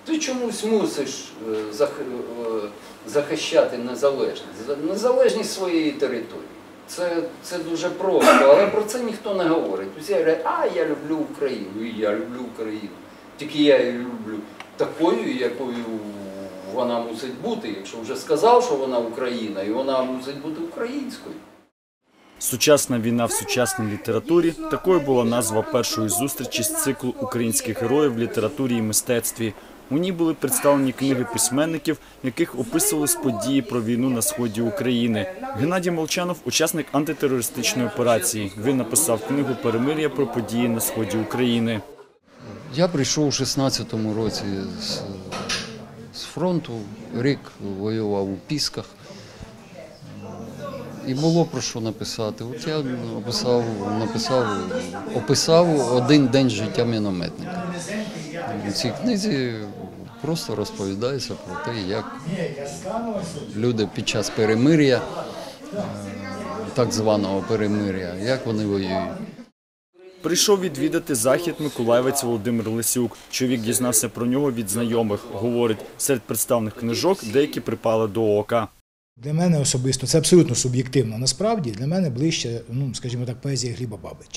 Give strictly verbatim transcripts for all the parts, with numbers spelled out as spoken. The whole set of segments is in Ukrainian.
Ти чомусь мусиш захищати незалежність, незалежність своєї території. Це, це дуже просто, але про це ніхто не говорить. Усі говорять, а я люблю Україну, і я люблю Україну. Тільки я її люблю такою, якою вона мусить бути. Якщо вже сказав, що вона Україна, і вона мусить бути українською. «Сучасна війна в сучасній літературі» – такою була назва першої зустрічі з циклу українських героїв в літературі і мистецтві. У ній були представлені книги письменників, в яких описувались події про війну на сході України. Геннадій Молчанов – учасник антитерористичної операції. Він написав книгу «Перемир'я» про події на сході України. Я прийшов у шістнадцятому році з, з фронту, рік воював у Пісках. І було про що написати. От я описав, написав, описав один день життя мінометника. У цій книзі просто розповідається про те, як люди під час перемир'я, так званого перемир'я, як вони воюють. Прийшов відвідати захід миколаївець Володимир Лисюк. Чоловік дізнався про нього від знайомих. Говорить, серед представлених книжок деякі припали до ока. Для мене особисто, це абсолютно суб'єктивно, насправді, для мене ближче, ну, скажімо так, поезія Гліба Бабича.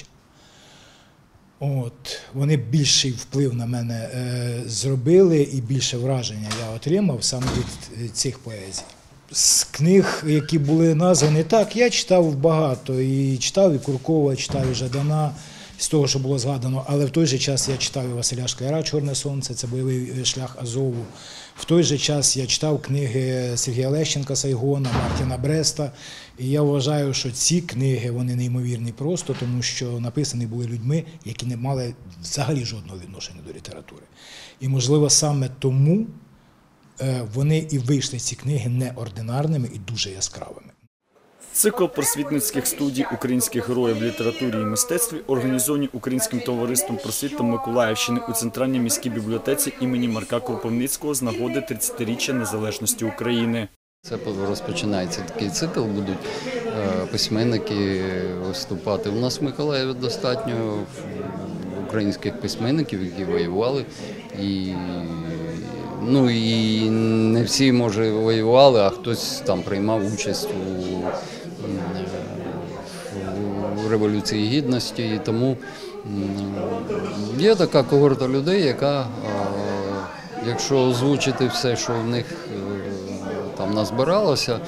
От, вони більший вплив на мене е, зробили і більше враження я отримав саме від цих поезій. З книг, які були названі, так, я читав багато, і читав і Куркова, читав і Жадана, з того, що було згадано, але в той же час я читав і Василя Шкляра «Чорне сонце», це бойовий шлях Азову. В той же час я читав книги Сергія Лещенка «Сайгона», Мартіна Бреста. І я вважаю, що ці книги, вони неймовірні просто, тому що написані були людьми, які не мали взагалі жодного відношення до літератури. І, можливо, саме тому вони і вийшли, ці книги, неординарними і дуже яскравими. Цикл просвітницьких студій українських героїв в літературі і мистецтві організовані Українським товариством просвіти Миколаївщини у Центральній міській бібліотеці імені Марка Кропивницького з нагоди тридцятиріччя незалежності України. Це розпочинається такий цикл, будуть письменники виступати. У нас в Миколаєві достатньо українських письменників, які воювали. І, ну, і не всі, може, воювали, а хтось там приймав участь у, у Революції Гідності. І тому є така когорта людей, яка, якщо озвучити все, що в них там назбиралося,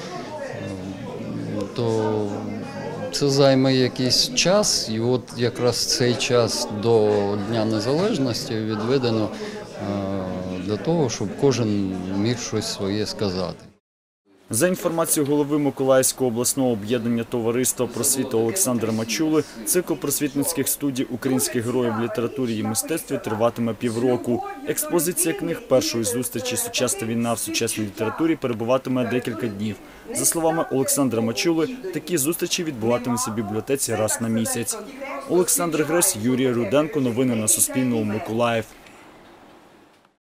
то це займе якийсь час, і от якраз цей час до Дня Незалежності відведено для того, щоб кожен міг щось своє сказати. За інформацією голови Миколаївського обласного об'єднання товариства просвіти Олександра Мачули, цикл просвітницьких студій українських героїв в літературі і мистецтві триватиме півроку. Експозиція книг першої зустрічі «Сучасна війна в сучасній літературі» перебуватиме декілька днів. За словами Олександра Мачули, такі зустрічі відбуватимуться в бібліотеці раз на місяць. Олександр Гресь, Юрій Руденко. Новини на Суспільному. Миколаїв.